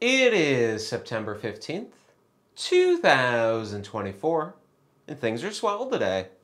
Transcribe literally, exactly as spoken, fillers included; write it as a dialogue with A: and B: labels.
A: It is September fifteenth, two thousand twenty-four, and things are swell today.